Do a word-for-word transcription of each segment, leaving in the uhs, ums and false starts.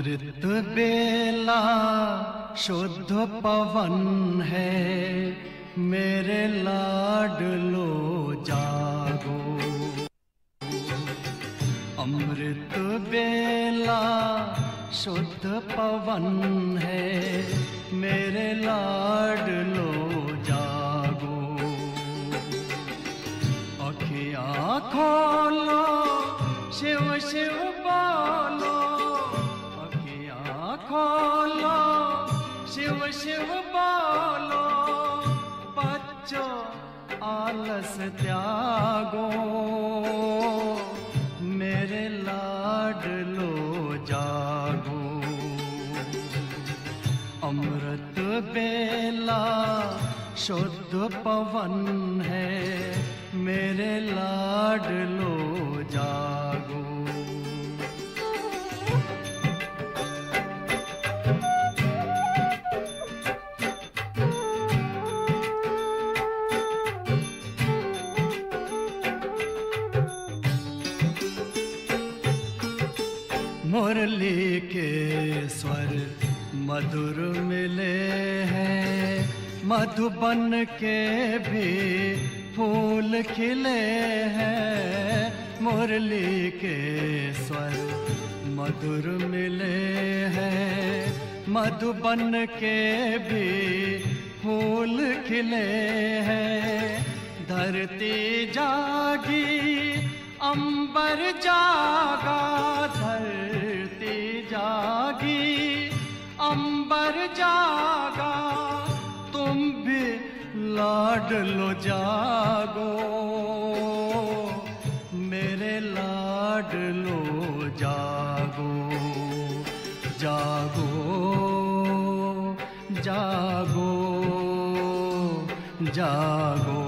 अमृत बेला शुद्ध पवन है, मेरे लाडलो जागो। अमृत बेला शुद्ध पवन है, मेरे लाडलो जागो। अखियाँ खोलो, शिव शिव बोलो, अखियाँ खोलो, शिव शिव बोलो। बच्चों आलस त्यागो, मेरे लाडलो जागो। अमृत बेला शुद्ध पवन है, मेरे लाडलो जागो। मुरली के स्वर मधुर मिले हैं, मधुबन के भी फूल खिले हैं। मुरली के स्वर मधुर मिले हैं, मधुबन के भी फूल खिले हैं। धरती जागी, अंबर जागा, धरती जागी, अंबर जागा। तुम भी लाडलो जागो, मेरे लाडलो जागो। जागो जागो जागो।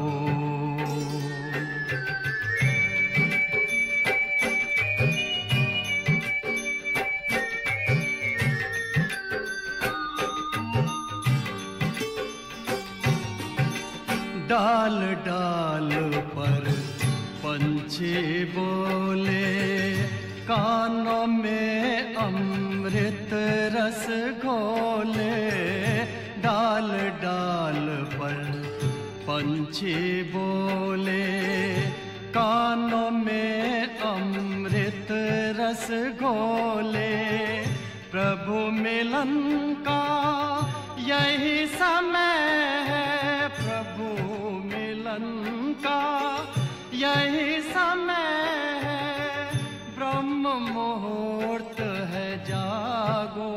डाल डाल पर पंछी बोले, कानों में अमृत रस घोले। डाल डाल पर पंछी बोले, कानों में अमृत रस घोले। प्रभु मिलन का यही समय है, प्रभु मिलन का यही समय है। ब्रह्म मुहूर्त है, जागो,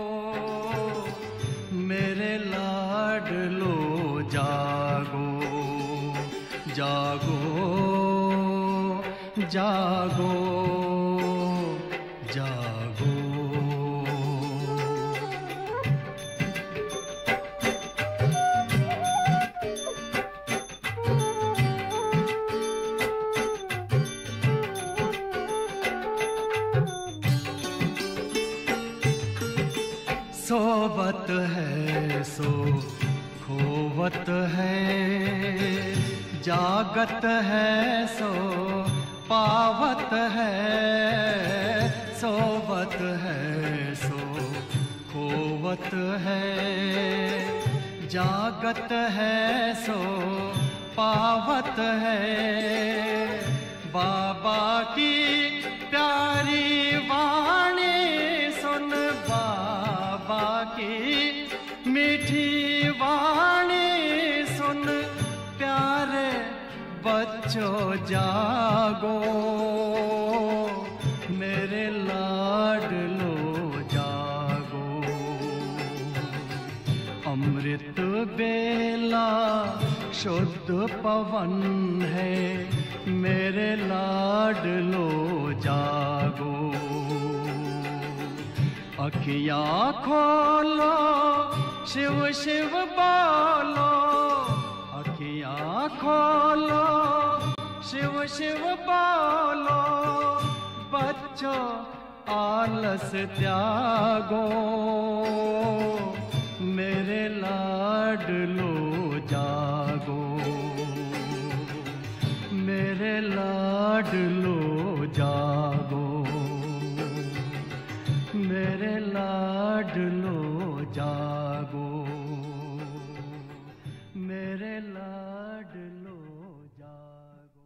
मेरे लाडलो जागो। जागो जागो जागो। सोवत है सो खोवत है, जागत है सो पावत है। सोवत है सो खोवत है, जागत है सो पावत है। बाबा की प्यारी वाणी सुन, बाबा की मीठी वाणी सुन। प्यारे बच्चों जागो, मेरे लाडलो जागो। अमृत बेला शुद्ध पवन है, मेरे लाडलो जागो। अखियाँ खोलो, शिव शिव बोलो, अखियाँ खोलो, शिव शिव बोलो। बच्चों आलस त्यागो, मेरे लाडलो जागो। मेरे लाडलो जागो, मेरे जागो, मेरे लाडलो जागो।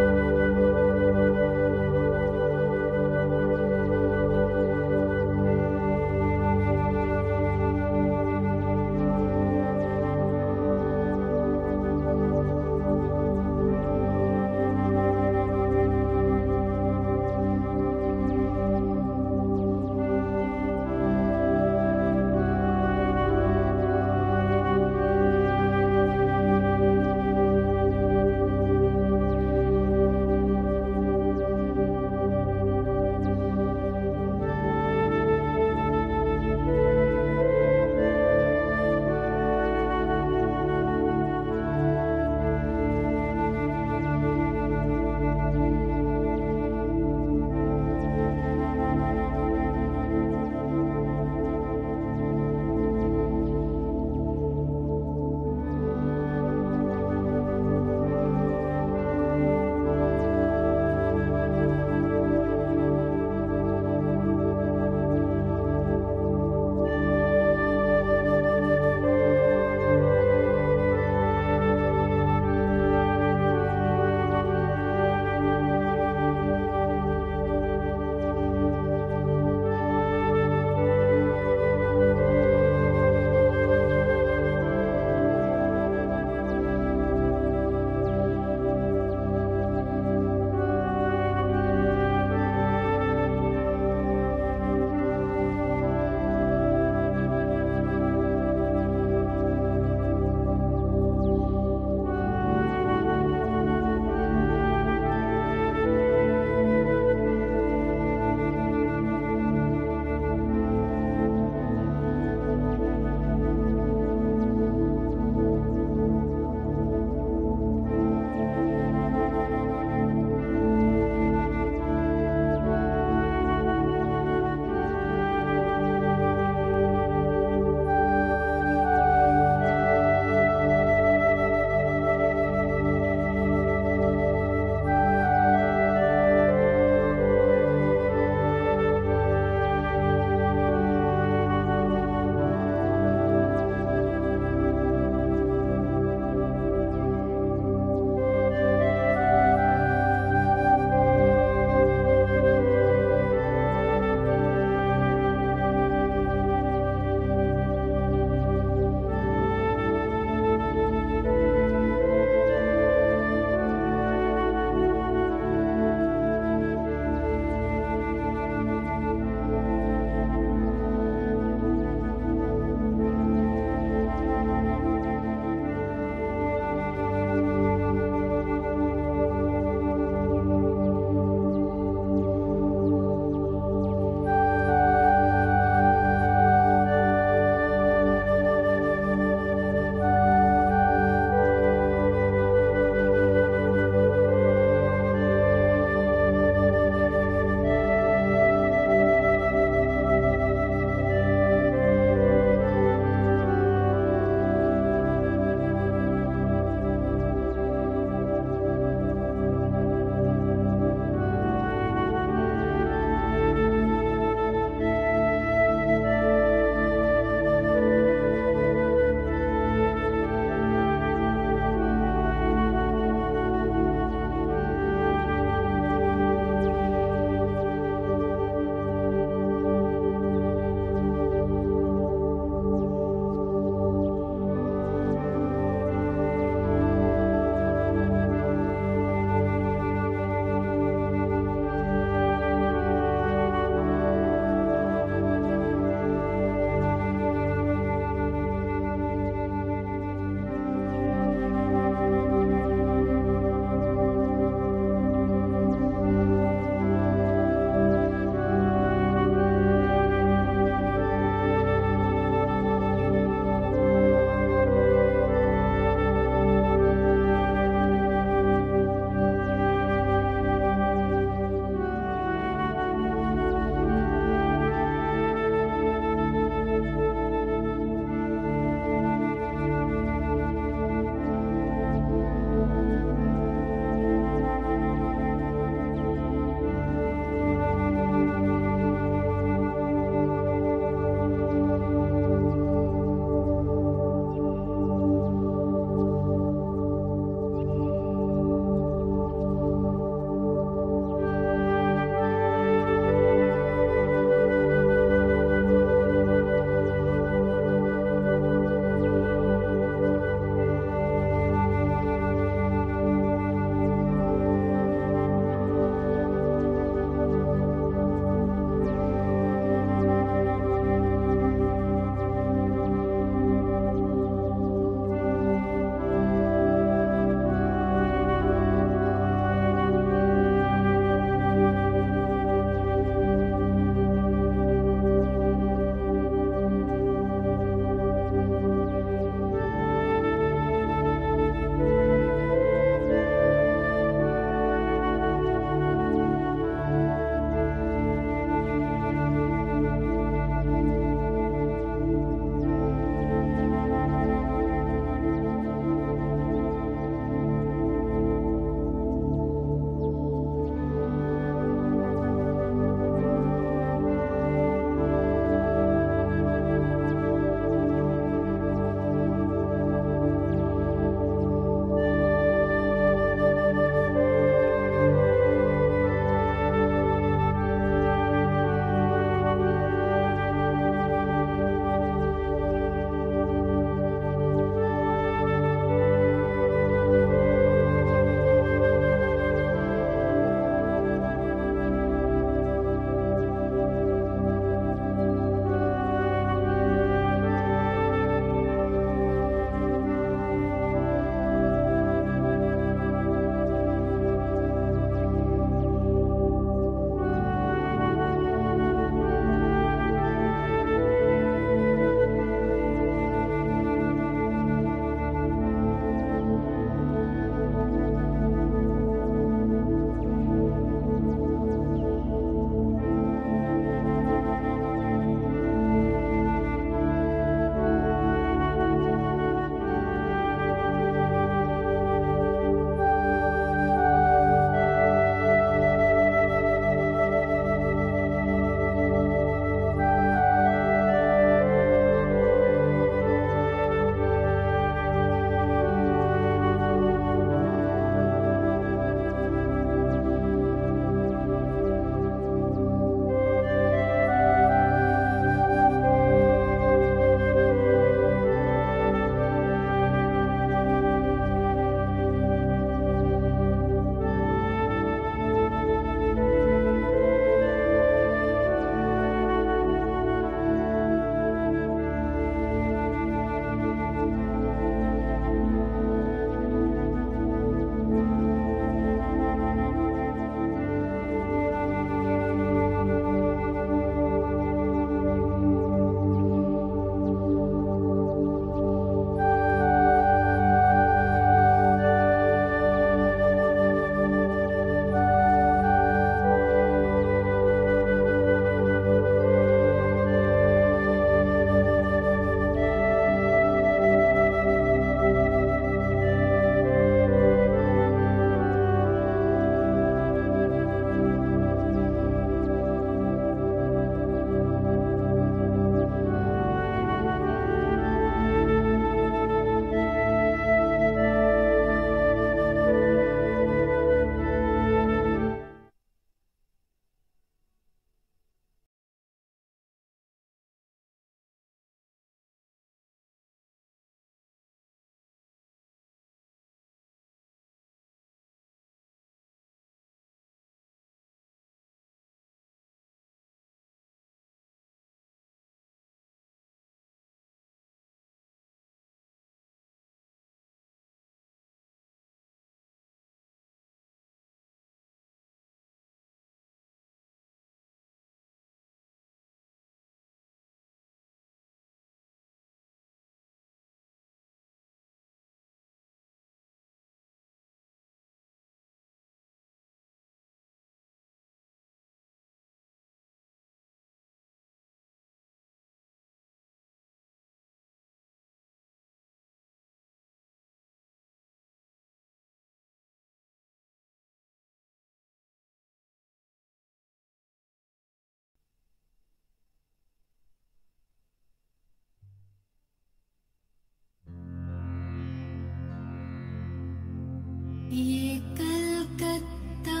ये कलकत्ता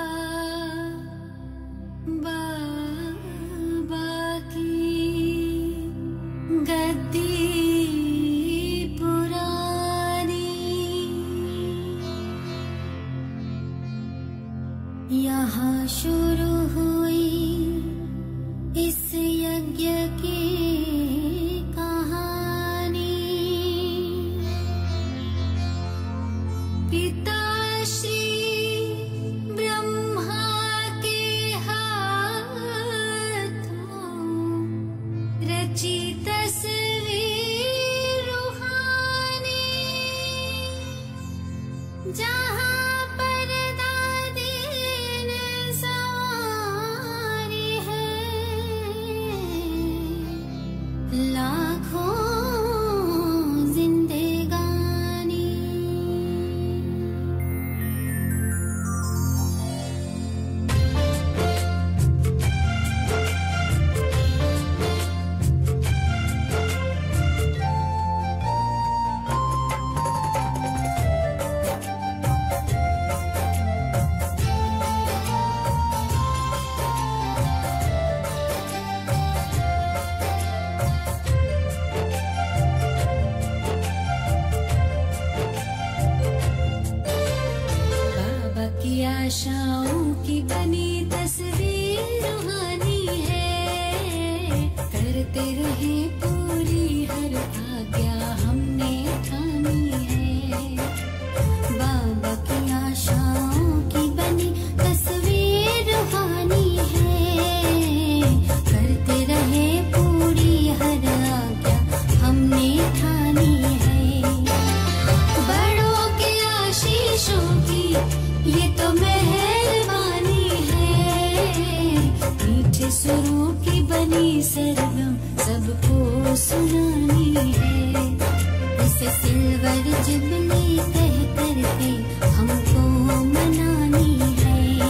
बाबा की गद्दी पुरानी, यहाँ शुरू हुई इस यज्ञ की कहानी। पिता श्री ब्रह्मा के हाथों रची तस्वीर रूहानी, जहाँ पर दादी ने सवारी है लाखों जिंदगानी। बाबा की आशाओं की बनी तस्वीर रूहानी है, करते रहे पूरी हर आज्ञा हमने ठानी है। बाबा की आशाओं की बनी तस्वीर रूहानी है, करते रहे पूरी हर आज्ञा हमने ठानी है। बड़ों के आशीषों की ये तो मेहरबानी है, मीठे सुरों की बनी सरगम सबको सुनानी है। इसे सिल्वर जुबली कह करके हमको मनानी है।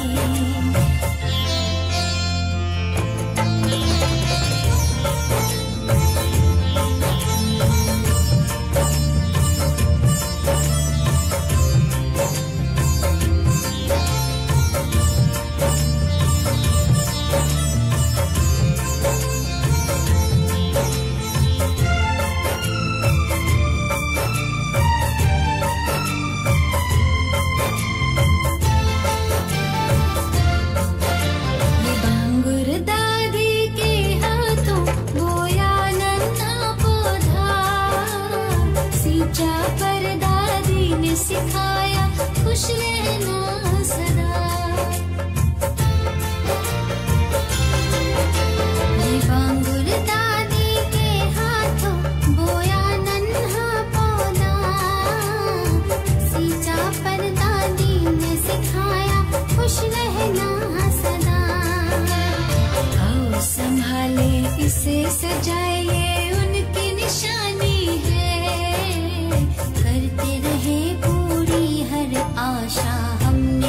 ये बांगुर दादी के हाथों बोया नन्हा पौधा, सींचा पर दादी ने सिखाया खुश रहना सदा। ये बांगुर दादी के हाथों बोया नन्हा पौधा, सींचा पर दादी ने सिखाया खुश रहना सदा। आओ संभाले इसे सजाए उनकी निशानी है, करते रहे पूरी हर आशा हमने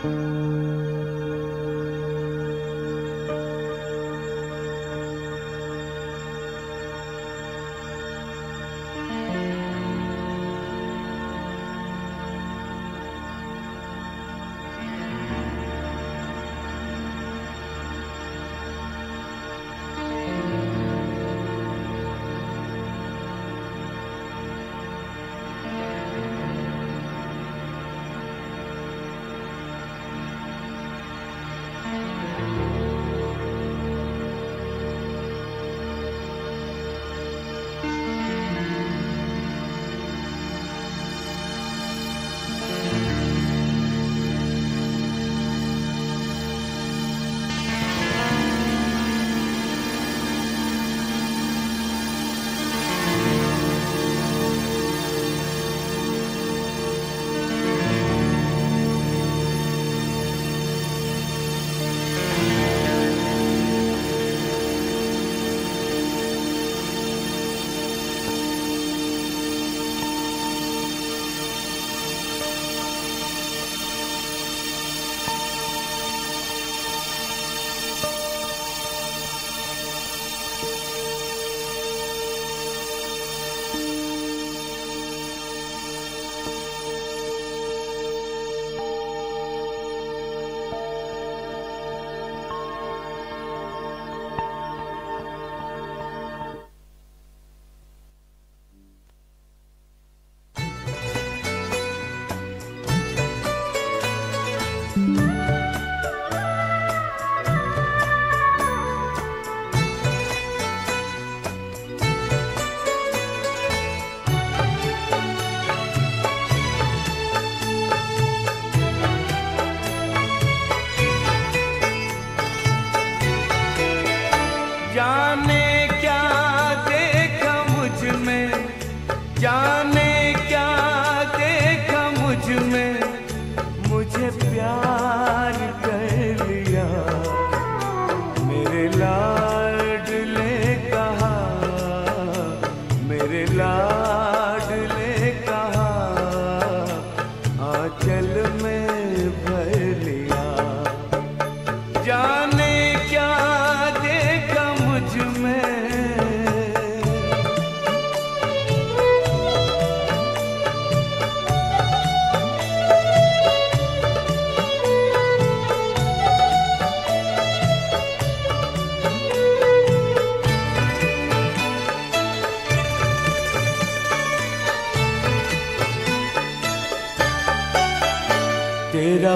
तेरा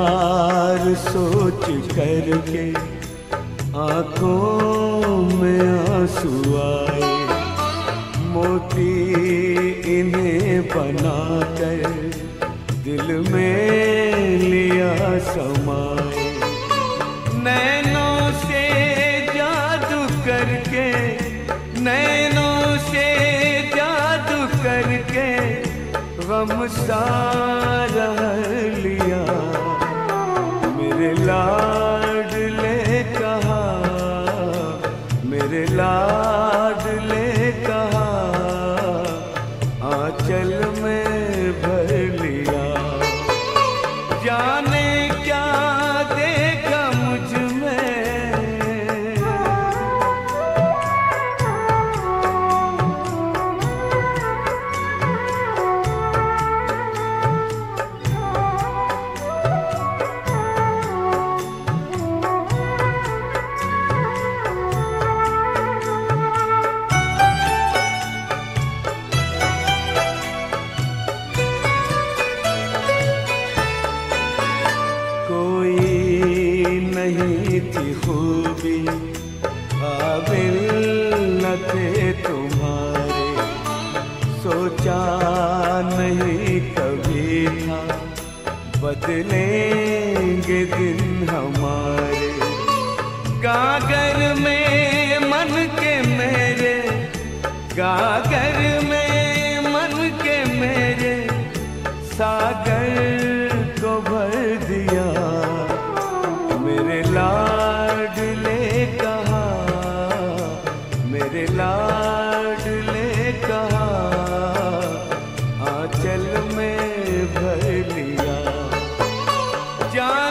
प्यार सोच करके आंखों में आंसू आए, मोती इन्हें बनाकर दिल में लिया समाए। नैनों से जादू करके, नैनों से जादू करके गम सारा लिया। मेरे लाडले कहा, मेरे लाडले कहा, आंचल में भर लिया। जाने क्या देखा मुझ में, नहीं थी खूबी काबिल न थे तुम्हारे, सोचा नहीं कभी था बदलेंगे दिन हमारे। गागर में मन के मेरे, गागर में मन के मेरे, सागर को भर दिया। मेरे लाडले कहा, मेरे लाडले कहा, आंचल में भर लिया। जा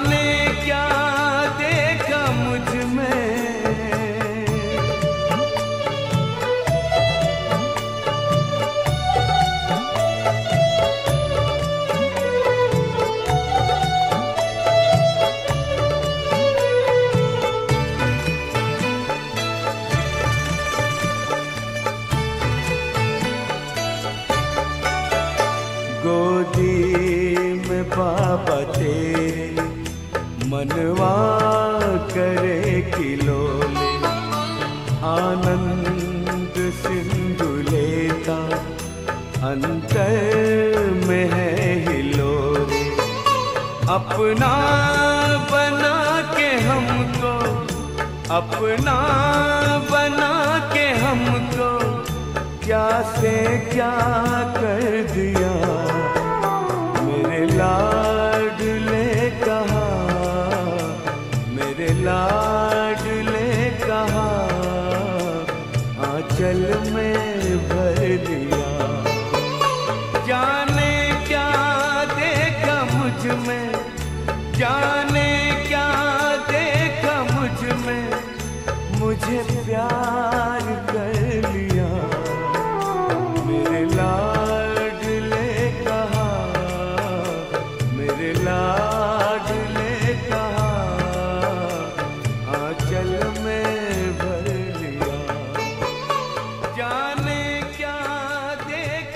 बतेरे मनवा करे किलोले आनंद सिंधु लेता अंतर में है हिलोरे अपना बना के हमको अपना बना के हमको क्या से क्या कर दिया मेरे लाडले कहा मेरे लाडले कहा आंचल में भर दिया जाने क्या देखा मुझ में जाने क्या देखा मुझ में मुझे प्यार कर लिया मेरे लाडले कहा मेरे लाडले कहा आंचल में भर लिया जाने क्या देख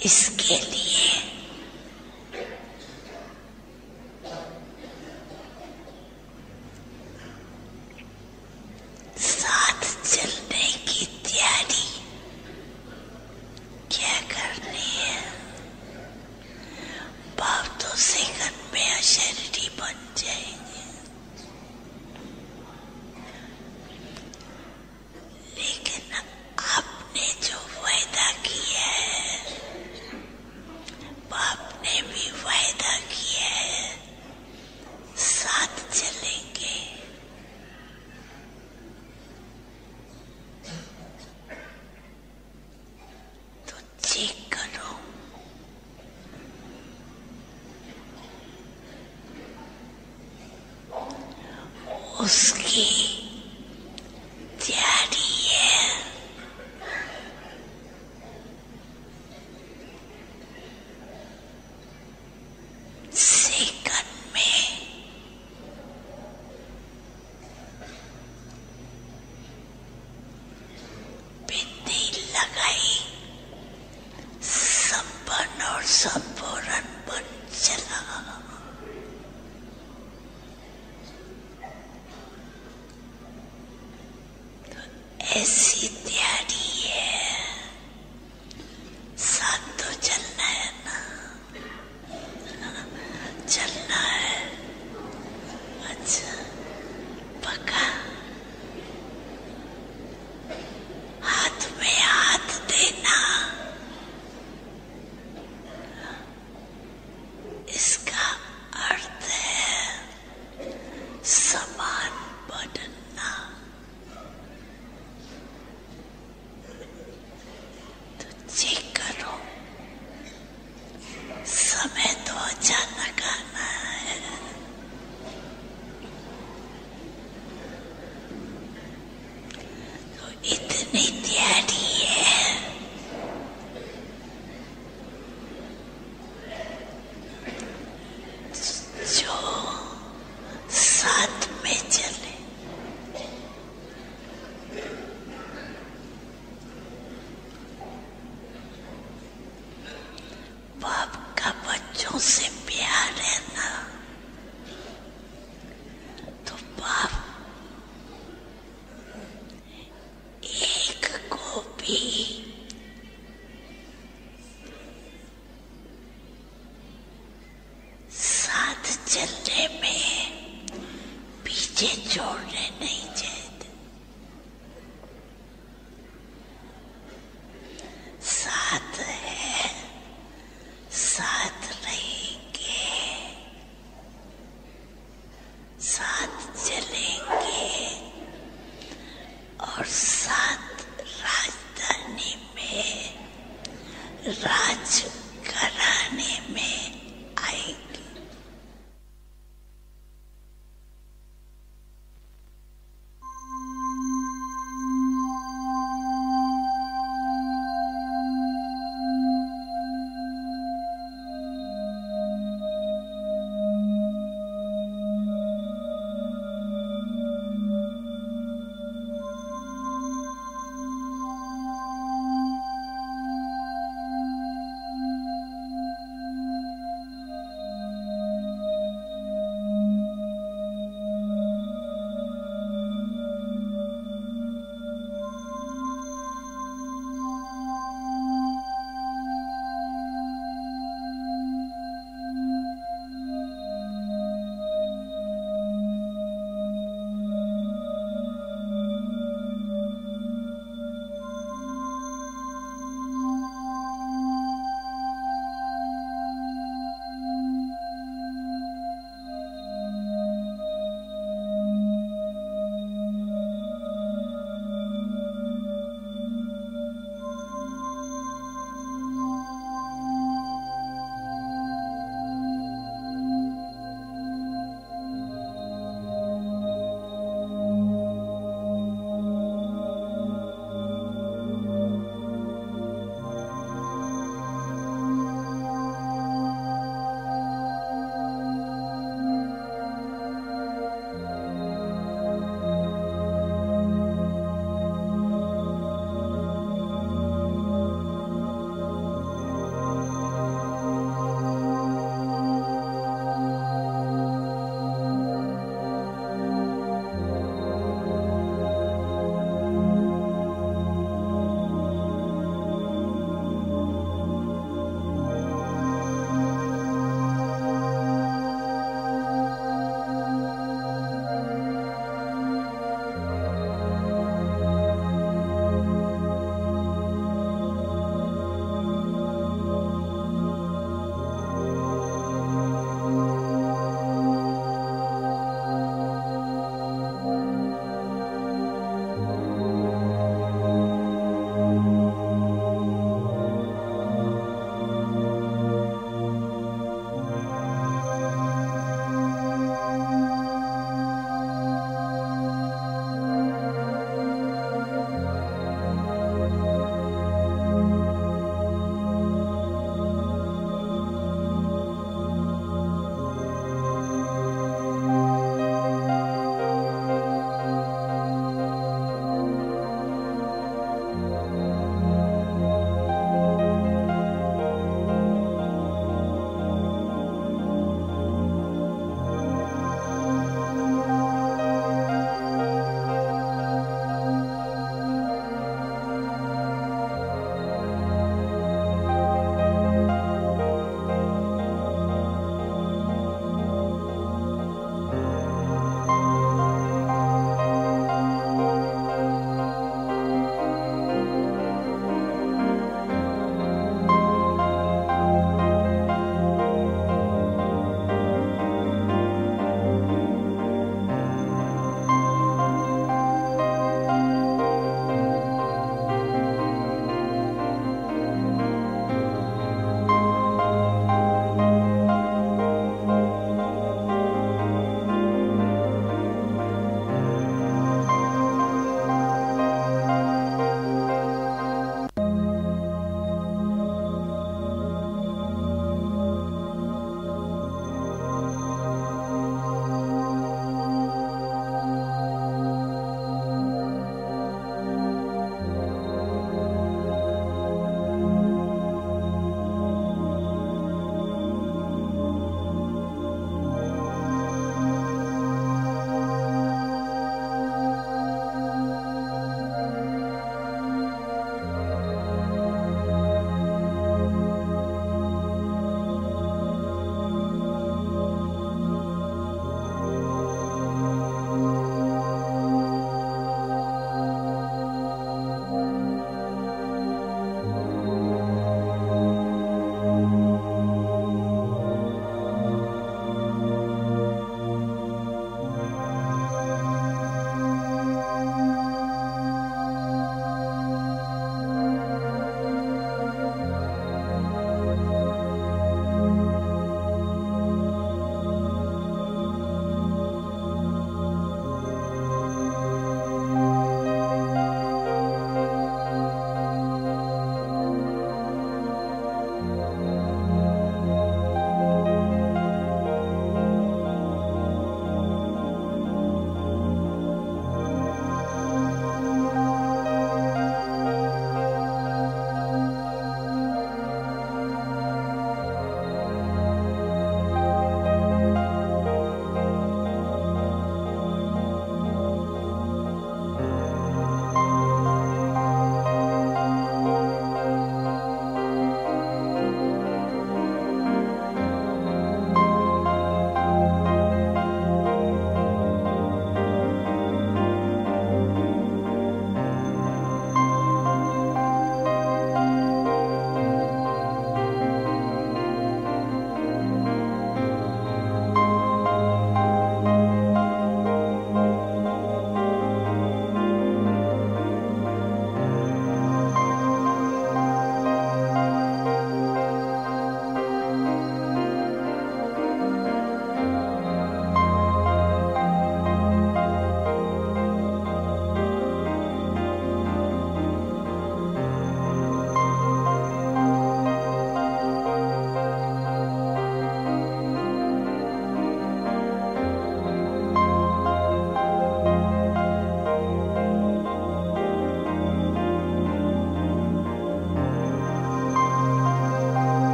इसके लिए साथ चलने की तैयारी क्या करनी है। बाप तो सेकंड में अशरीरी बन जाएंगे, लेकिन आपने जो वायदा किया है, बाप ने भी वायदा किया है, साथ चलेंगे। तो चेक करो, उसकी तैयारी है। सेकंड में बिंदी लगाई, संपन्न और संपूर्ण बन चला। ऐसी तैयारी है, साथ तो चलना है ना, चलना है। अच्छा पक्का, हाथ में हाथ देना, इसका अर्थ है समान बनना। चेक करो, समय तो अचानक आना है। तो इतनी तैयारी है, जो साथ में चले। बाप का बच्चों से प्यार है ना, तो बाप एक को भी साथ चलने में पीछे छोड़ने नहीं चाहते। साथ है, साथ रहेंगे, साथ चलेंगे और साथ राजधानी में राज कराने में आएंगे।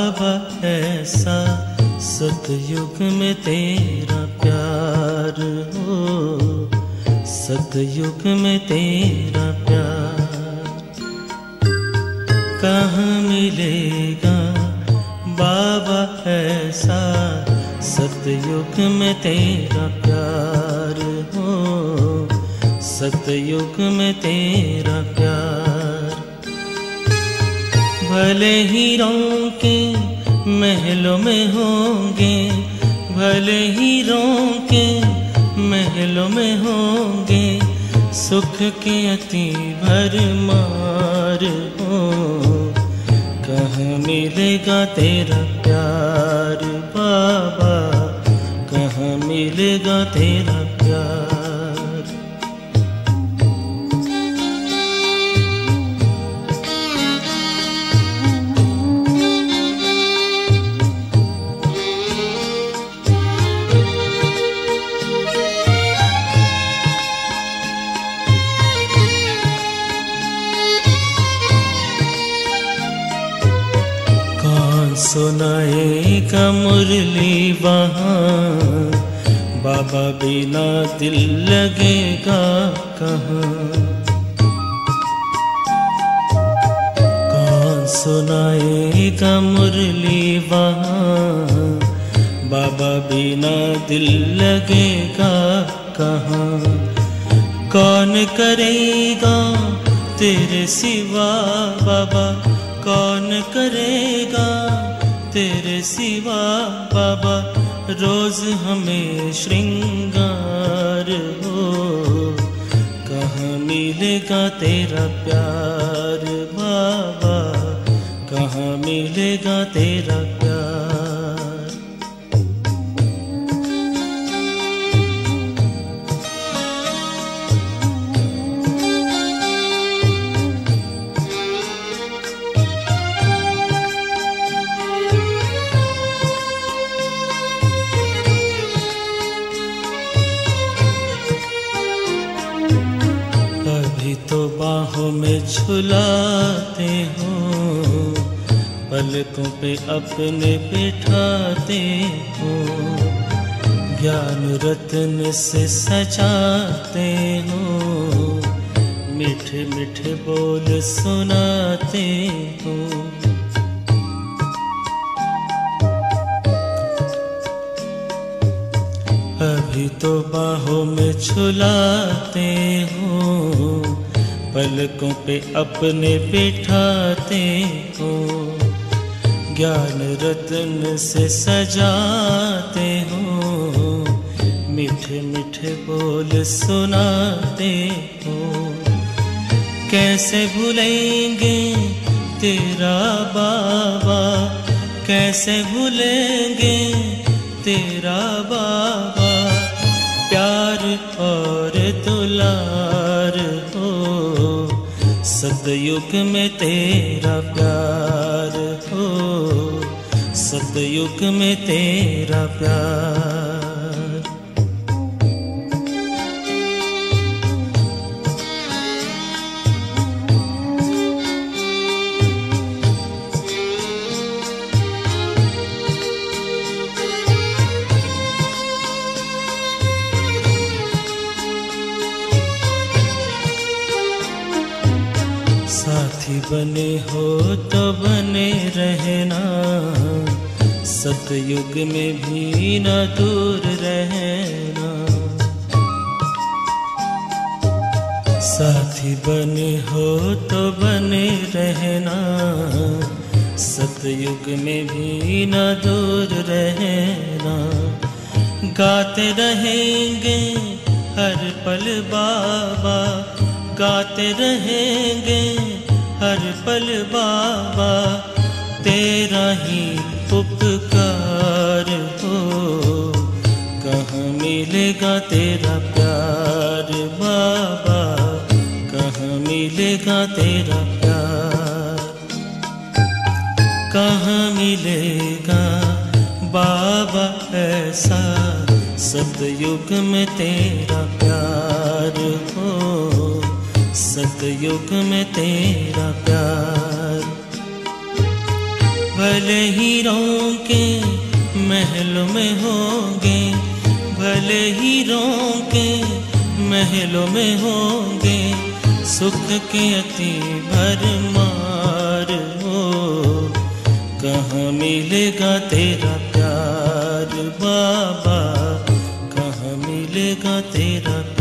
बाबा ऐसा सतयुग में तेरा प्यार हो, सतयुग में तेरा प्यार कहाँ मिलेगा बाबा ऐसा सतयुग में तेरा प्यार हो, सतयुग में तेरा प्यार। भले हीरों के महलों में होंगे, भले हीरों के महलों में होंगे, सुख के अति भरमार हो, कहाँ मिलेगा तेरा प्यार बाबा, कहाँ मिलेगा तेरा प्यार। सुनाएगा मुरली वहाँ, बाबा बिना दिल लगेगा कहाँ। कौन सुनाएगा मुरली वहाँ, बाबा बिना दिल लगेगा कहाँ। कौन करेगा तेरे सिवा बाबा, कौन करेगा तेरे सिवा बाबा, रोज हमें श्रृंगार हो, कहाँ मिलेगा तेरा प्यार बाबा, कहाँ मिलेगा तेरा प्यार। तो बाहों में झुलाते हो, पलकों पे अपने बिठाते हो, ज्ञान रत्न से सजाते हो, मीठे मीठे बोल सुनाते हो। अभी तो बाहों में झुलाते हो, पलकों पे अपने बिठाते हो, ज्ञान रत्न से सजाते हो, मीठे मीठे बोल सुनाते हो। कैसे भूलेंगे तेरा बाबा, कैसे भूलेंगे तेरा बाबा, प्यार और दुलार हो, सतयुग में तेरा प्यार हो, सतयुग में तेरा प्यार। साथी बने हो तो बने रहना, सतयुग में भी न दूर रहना। साथी बने हो तो बने रहना, सतयुग में भी न दूर रहना। गाते रहेंगे हर पल बाबा, गाते रहेंगे हर पल बाबा, तेरा ही उपकार हो, कहाँ मिलेगा तेरा प्यार बाबा, कहाँ मिलेगा तेरा प्यार। कहाँ मिलेगा बाबा ऐसा सतयुग में तेरा प्यार हो, सतयुग में तेरा प्यार। भले हीरों के महलों में होंगे, भले हीरों के महलों में होंगे, सुख के अति भरमार हो। कहाँ मिलेगा तेरा प्यार बाबा, कहाँ मिलेगा तेरा प्यार।